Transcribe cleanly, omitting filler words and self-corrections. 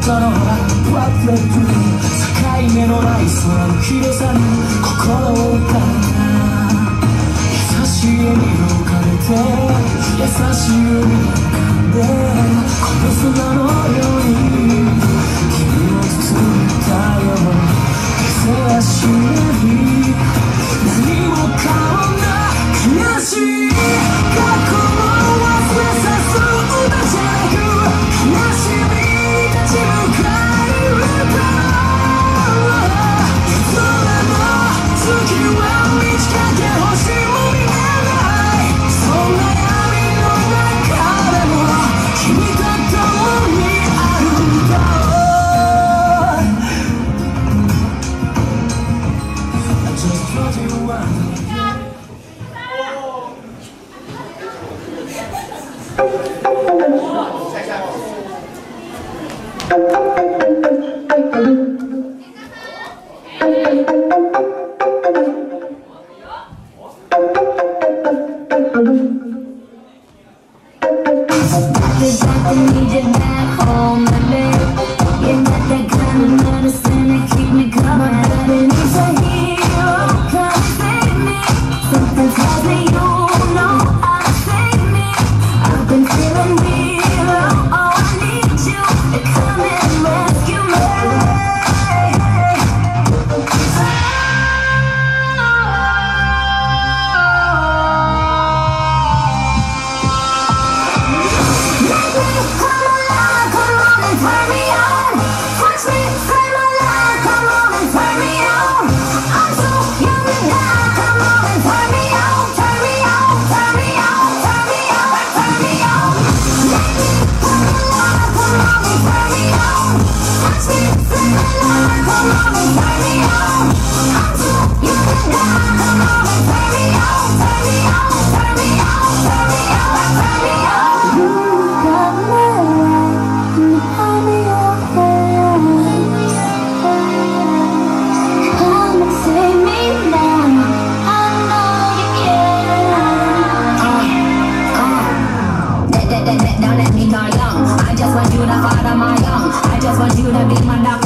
たのはワクワク境目のない空の広さに心を打たれた優しい笑みを浮かべて優しい海を浮かんでこの砂のように君を包んだよ風はしない何もかもな悲しい過去を忘れさす歌じゃなく悲しみ立ち向かえるからいつまでも月は満ち欠け星も見えないそんな闇の中でも君と共にあるんだI just want you one Don't let me go young. I just want you to father my young. I just want you to be my doctor.